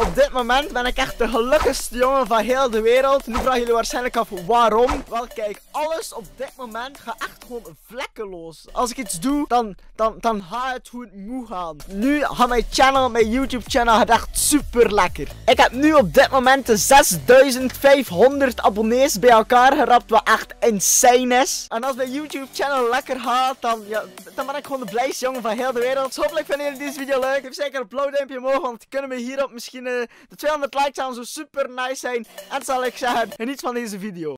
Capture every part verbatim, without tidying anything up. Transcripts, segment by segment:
op dit moment ben ik echt de gelukkigste jongen van heel de wereld. Nu vragen jullie waarschijnlijk af waarom. Wel kijk, alles op dit moment gaat echt gewoon vlekkeloos. Als ik iets doe, dan, dan, dan gaat het hoe het moet gaan. Nu gaat mijn channel, mijn YouTube channel, gaat echt super lekker. Ik heb nu op dit moment de zesduizend vijfhonderd abonnees bij elkaar gerapt, wat echt insane is. En als mijn YouTube channel lekker gaat, dan, ja, dan ben ik gewoon de blijste jongen van heel de wereld. Dus hopelijk vinden jullie deze video leuk. Geef zeker een blauw duimpje omhoog, want kunnen we hierop misschien uh, de tweehonderd likes aan zo super nice zijn. En zal ik zeggen, geniet van deze video.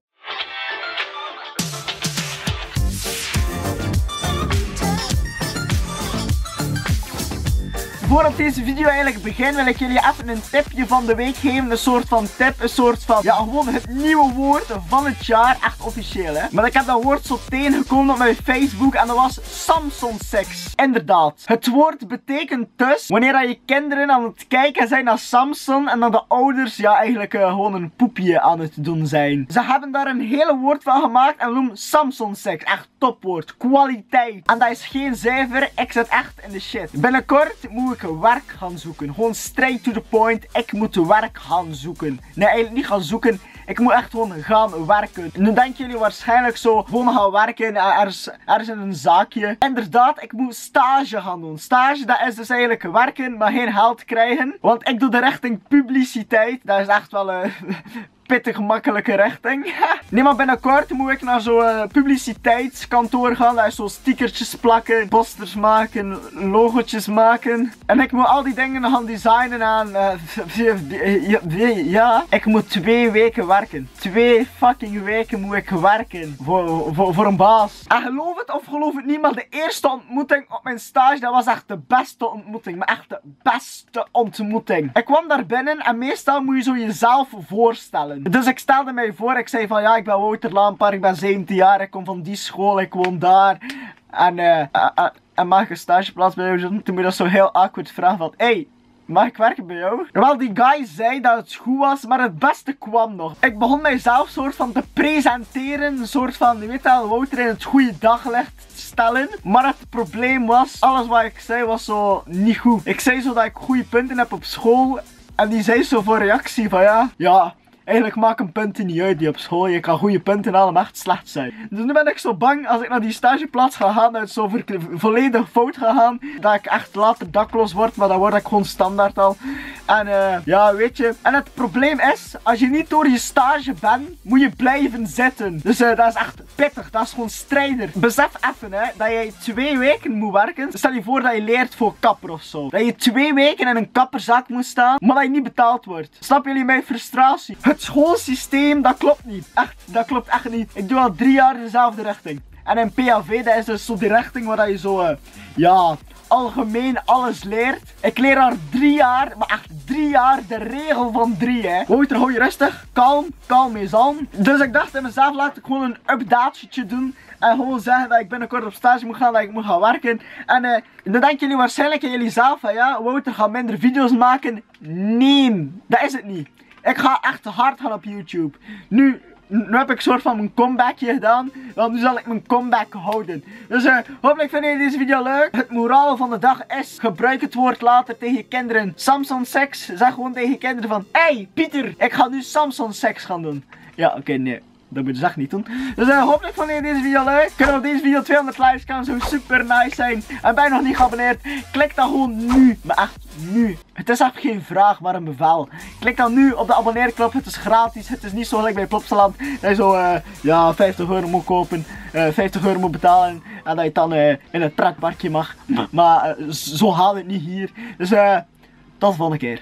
Voordat deze video eigenlijk begint, wil ik jullie even een tipje van de week geven. Een soort van tip, een soort van, ja, gewoon het nieuwe woord van het jaar. Echt officieel, hè. Maar ik heb dat woord zo tegengekomen op mijn Facebook en dat was Samson Sex. Inderdaad. Het woord betekent dus, wanneer je kinderen aan het kijken zijn naar Samson en dan de ouders, ja, eigenlijk uh, gewoon een poepje aan het doen zijn. Ze hebben daar een hele woord van gemaakt en noemen Samson Sex. Echt topwoord. Kwaliteit. En dat is geen cijfer. Ik zit echt in de shit. Binnenkort moet ik werk gaan zoeken. Gewoon straight to the point. Ik moet werk gaan zoeken. Nee, eigenlijk niet gaan zoeken. Ik moet echt gewoon gaan werken. Nu denken jullie waarschijnlijk zo gewoon gaan werken. Ergens, ergens in een zaakje. Inderdaad, ik moet stage gaan doen. Stage, dat is dus eigenlijk werken, maar geen geld krijgen. Want ik doe de richting publiciteit. Dat is echt wel een pittig makkelijke richting. Nee, maar binnenkort moet ik naar zo'n uh, publiciteitskantoor gaan. Dat is zo stickertjes plakken, posters maken, logotjes maken. En ik moet al die dingen gaan designen aan. Uh, ja, ik moet twee weken werken. Twee fucking weken moet ik werken. Voor, voor, voor een baas. En geloof het of geloof het niet, maar de eerste ontmoeting op mijn stage, dat was echt de beste ontmoeting. Maar echt de beste ontmoeting. Ik kwam daar binnen en meestal moet je zo jezelf voorstellen. Dus ik stelde mij voor, ik zei van ja, ik ben Wouter Lampaard, ik ben zeventien jaar, ik kom van die school, ik woon daar. En, uh, uh, uh, en mag ik een stageplaats bij jou doen? Toen moet je dat zo heel awkward vragen van, hey, mag ik werken bij jou? Terwijl die guy zei dat het goed was, maar het beste kwam nog. Ik begon mijzelf soort van te presenteren, een soort van, je weet wel, Wouter in het goede daglicht stellen. Maar het probleem was, alles wat ik zei was zo niet goed. Ik zei zo dat ik goede punten heb op school. En die zei zo voor reactie van ja, ja. Eigenlijk maken punten niet uit die op school. Je kan goede punten halen, maar echt slecht zijn. Dus nu ben ik zo bang als ik naar die stageplaats ga gaan, dat het zo volledig fout gaat gaan. Dat ik echt later dakloos word, maar dan word ik gewoon standaard al. En uh, ja, weet je. En het probleem is, als je niet door je stage bent, moet je blijven zitten. Dus uh, dat is echt pittig. Dat is gewoon strijder. Besef even hè, dat jij twee weken moet werken. Stel je voor dat je leert voor kapper of zo. Dat je twee weken in een kapperzak moet staan, maar dat je niet betaald wordt. Snap jullie mijn frustratie? Het schoolsysteem, dat klopt niet. Echt, dat klopt echt niet. Ik doe al drie jaar dezelfde richting. En in P A V, dat is dus zo die richting waar je zo, uh, ja, algemeen alles leert. Ik leer al drie jaar, maar echt drie jaar de regel van drie, hè. Wouter, hou je rustig. Kalm, kalm eens aan. Dus ik dacht in mezelf, laat ik gewoon een updatetje doen. En gewoon zeggen dat ik binnenkort op stage moet gaan, dat ik moet gaan werken. En uh, dan denken jullie waarschijnlijk aan jullie zelf van ja, Wouter gaat minder video's maken. Nee, dat is het niet. Ik ga echt hard gaan op YouTube. Nu, nu heb ik een soort van mijn comebackje gedaan. Want nu zal ik mijn comeback houden. Dus uh, hopelijk vinden jullie deze video leuk. Het moraal van de dag is, gebruik het woord later tegen je kinderen. Samson Sex, zeg gewoon tegen je kinderen van hey Pieter, ik ga nu Samson Sex gaan doen. Ja, oké, okay, nee. Dat moet je echt niet doen. Dus uh, hopelijk vonden jullie deze video leuk. Kunnen we op deze video tweehonderd likes, kan zo super nice zijn. En ben je nog niet geabonneerd, klik dan gewoon nu. Maar echt nu. Het is echt geen vraag, maar een bevel. Klik dan nu op de abonneerknop. Het is gratis. Het is niet zo gelijk bij Plopsaland. Dat je zo uh, ja, vijftig euro moet kopen. Uh, vijftig euro moet betalen. En dat je dan uh, in het pretparkje mag. Maar uh, zo haal het niet hier. Dus uh, tot de volgende keer.